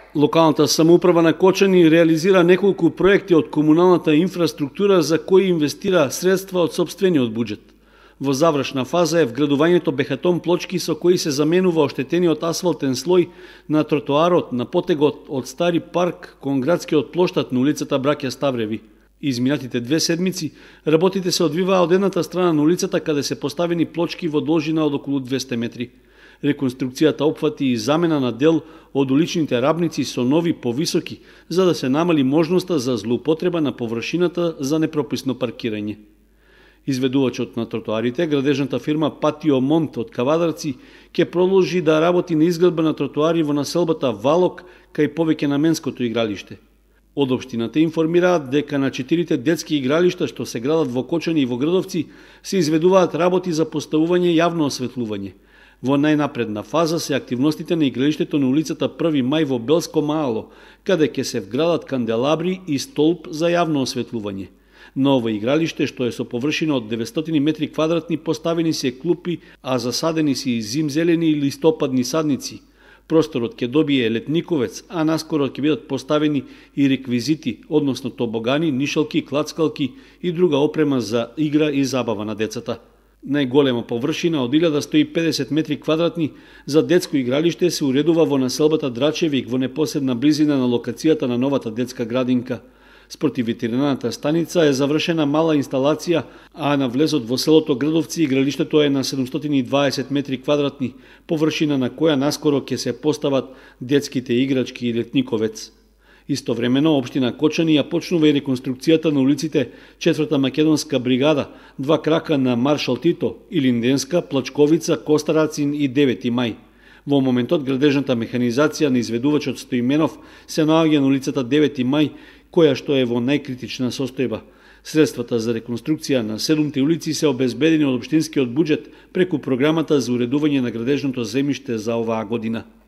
Локалната самоуправа на Кочани реализира неколку проекти од комуналната инфраструктура за кои инвестира средства од сопствениот буџет. Во завршна фаза е вградувањето бехатон плочки со кои се заменува оштетениот асфалтен слој на тротоарот на потегот од Стари парк кон градскиот плоштад на улицата Браќа Ставреви. Изминатите 2 седмици работите се одвиваа од едната страна на улицата каде се поставени плочки во должина од околу 200 метри. Реконструкцијата опфати и замена на дел од уличните рабници со нови повисоки, за да се намали можноста за злоупотреба на површината за непрописно паркирање. Изведувачот на тротоарите, градежната фирма Патио Монт од Кавадарци, ќе продолжи да работи на изградба на тротоари во населбата Валок кај повеќе наменското игралиште. Од општината информираат дека на 4 детски игралишта што се градат во Кочани и во Градовци се изведуваат работи за поставување јавно осветлување. Во најнапредна фаза се активностите на игралиштето на улицата 1 мај во Белско Мало, каде ќе се вградат канделабри и столб за јавно осветлување. На ова игралиште, што е со површина од 900 метри квадратни, поставени се клупи, а засадени се и зимзелени и листопадни садници. Просторот ќе добие летниковец, а наскоро ќе бидат поставени и реквизити, односно тобогани, нишалки, клацкалки и друга опрема за игра и забава на децата. Најголема површина од 1150 метри квадратни за детско игралиште се уредува во населбата Драчевик во непосредна близина на локацијата на новата детска градинка. Спротив ветеринарната станица е завршена мала инсталација, а на влезот во селото Градовци игралиштето е на 720 метри квадратни, површина на која наскоро ќе се постават детските играчки и летниковец. Истовремено, општина Кочани ја почнува и реконструкцијата на улиците 4-та македонска бригада, 2 крака на Маршал Тито, Илинденска, Плачковица, Костарацин и 9 мај. Во моментот градежната механизација на изведувачот Стоименов се наоѓа на улицата 9 мај, која што е во најкритична состојба. Средствата за реконструкција на 7 улици се обезбедени од општинскиот буџет преку програмата за уредување на градежното земјиште за оваа година.